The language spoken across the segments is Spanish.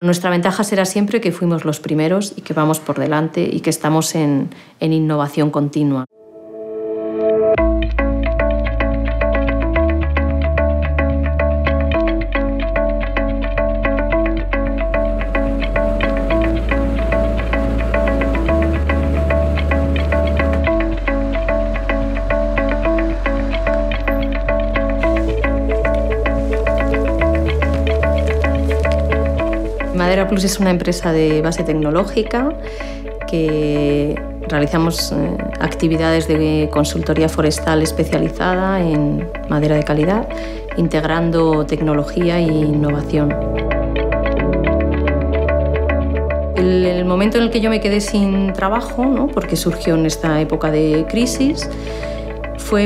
Nuestra ventaja será siempre que fuimos los primeros y que vamos por delante y que estamos en innovación continua. Madera Plus es una empresa de base tecnológica que realizamos actividades de consultoría forestal especializada en madera de calidad, integrando tecnología e innovación. El momento en el que yo me quedé sin trabajo, ¿no?, porque surgió en esta época de crisis, fue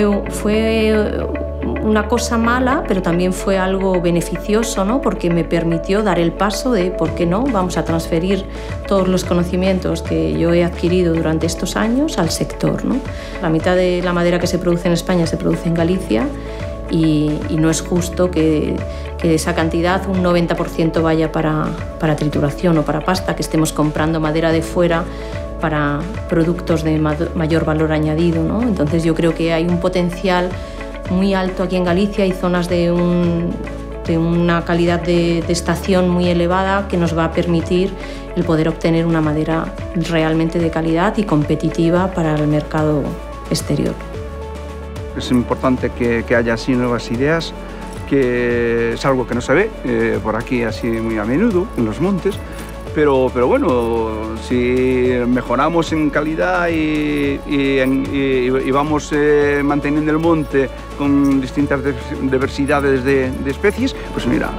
una cosa mala, pero también fue algo beneficioso, ¿no?, porque me permitió dar el paso de, ¿por qué no?, vamos a transferir todos los conocimientos que yo he adquirido durante estos años al sector, ¿no? La mitad de la madera que se produce en España se produce en Galicia y no es justo que de esa cantidad un 90% vaya para trituración o para pasta, que estemos comprando madera de fuera para productos de mayor valor añadido, ¿no? Entonces yo creo que hay un potencial muy alto aquí en Galicia, hay zonas de una calidad de estación muy elevada que nos va a permitir el poder obtener una madera realmente de calidad y competitiva para el mercado exterior. Es importante que haya así nuevas ideas, que es algo que no se ve por aquí así muy a menudo en los montes. Pero bueno, si mejoramos en calidad y vamos manteniendo el monte con distintas diversidades de especies, pues mira.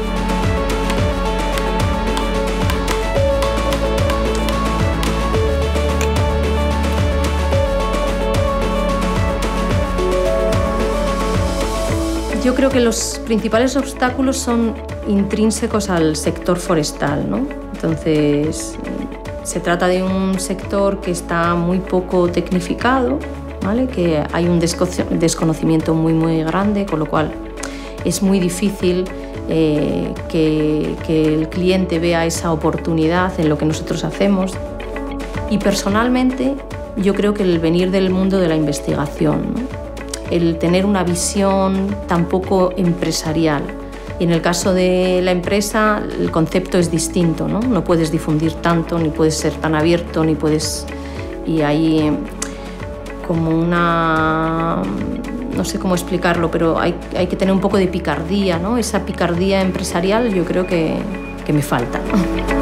Yo creo que los principales obstáculos son intrínsecos al sector forestal, ¿no? Entonces, se trata de un sector que está muy poco tecnificado, ¿vale?, que hay un desconocimiento muy grande, con lo cual es muy difícil que el cliente vea esa oportunidad en lo que nosotros hacemos. Y personalmente, yo creo que el venir del mundo de la investigación, ¿no?, el tener una visión tan poco empresarial. Y en el caso de la empresa, el concepto es distinto, ¿no? No puedes difundir tanto, ni puedes ser tan abierto, ni puedes... Y hay como una... no sé cómo explicarlo, pero hay que tener un poco de picardía, ¿no? Esa picardía empresarial yo creo que me falta, ¿no?